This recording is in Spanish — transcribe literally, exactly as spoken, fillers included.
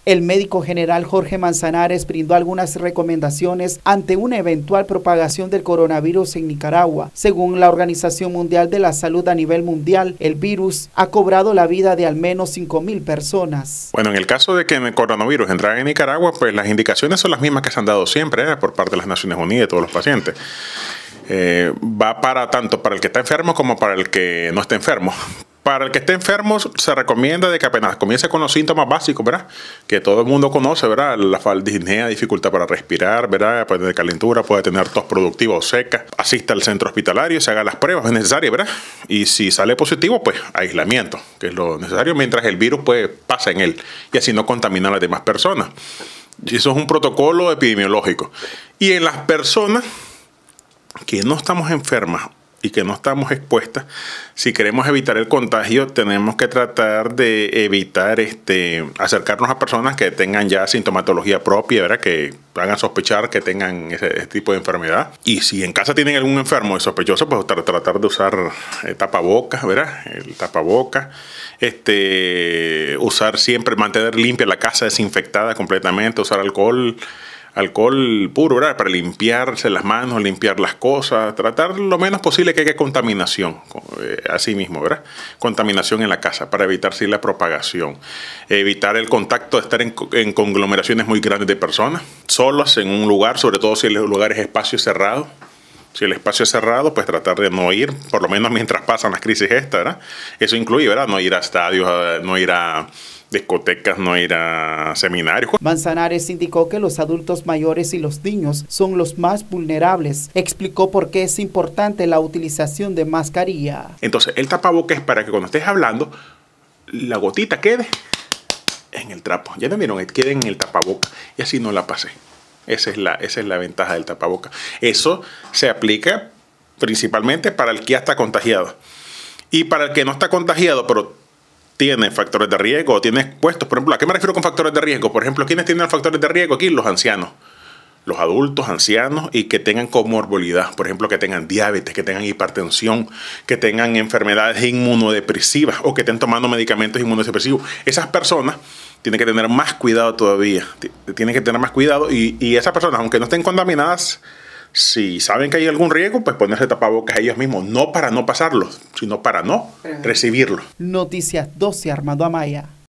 El médico general Jorge Manzanares brindó algunas recomendaciones ante una eventual propagación del coronavirus en Nicaragua. Según la Organización Mundial de la Salud a nivel mundial, el virus ha cobrado la vida de al menos cinco mil personas. Bueno, en el caso de que el coronavirus entrara en Nicaragua, pues las indicaciones son las mismas que se han dado siempre ¿eh? por parte de las Naciones Unidas y todos los pacientes. Eh, va para tanto para el que está enfermo como para el que no está enfermo. Para el que esté enfermo se recomienda de que apenas comience con los síntomas básicos, ¿verdad? Que todo el mundo conoce, ¿verdad? La disnea, dificultad para respirar, ¿verdad? Puede tener calentura, puede tener tos productiva o seca. Asista al centro hospitalario, se haga las pruebas necesarias, ¿verdad? Y si sale positivo, pues aislamiento, que es lo necesario mientras el virus pues pasa en él y así no contamina a las demás personas. Y eso es un protocolo epidemiológico. Y en las personas que no estamos enfermas y que no estamos expuestas, si queremos evitar el contagio, tenemos que tratar de evitar este, acercarnos a personas que tengan ya sintomatología propia, ¿verdad? Que hagan sospechar que tengan ese, ese tipo de enfermedad. Y si en casa tienen algún enfermo y sospechoso, pues tratar de usar eh, tapabocas, ¿verdad? El tapabocas. Este, usar siempre, mantener limpia la casa, desinfectada completamente, usar alcohol. Alcohol puro, ¿verdad? Para limpiarse las manos, limpiar las cosas, tratar lo menos posible que haya contaminación, eh, así mismo, ¿verdad? Contaminación en la casa para evitar sí, la propagación. Evitar el contacto de estar en, en conglomeraciones muy grandes de personas, solos en un lugar, sobre todo si el lugar es espacio cerrado. Si el espacio es cerrado, pues tratar de no ir, por lo menos mientras pasan las crisis estas, ¿verdad? Eso incluye, ¿verdad? No ir a estadios, no ir a discotecas, no ir a seminarios. Manzanares indicó que los adultos mayores y los niños son los más vulnerables. Explicó por qué es importante la utilización de mascarilla. Entonces, el tapabocas es para que cuando estés hablando, la gotita quede en el trapo. Ya me vieron, quede en el tapabocas y así no la pasé. Esa es la, esa es la ventaja del tapabocas. Eso se aplica principalmente para el que ya está contagiado. Y para el que no está contagiado, pero tiene factores de riesgo o tiene expuestos. Por ejemplo, ¿a qué me refiero con factores de riesgo? Por ejemplo, ¿quiénes tienen factores de riesgo aquí? Los ancianos. Los adultos, ancianos y que tengan comorbilidad. Por ejemplo, que tengan diabetes, que tengan hipertensión, que tengan enfermedades inmunodepresivas o que estén tomando medicamentos inmunodepresivos. Esas personas tienen que tener más cuidado todavía. Tienen que tener más cuidado y, y esas personas, aunque no estén contaminadas, si saben que hay algún riesgo, pues ponerse tapabocas a ellos mismos. No para no pasarlos, sino para no recibirlo. Noticias doce, Armando Amaya.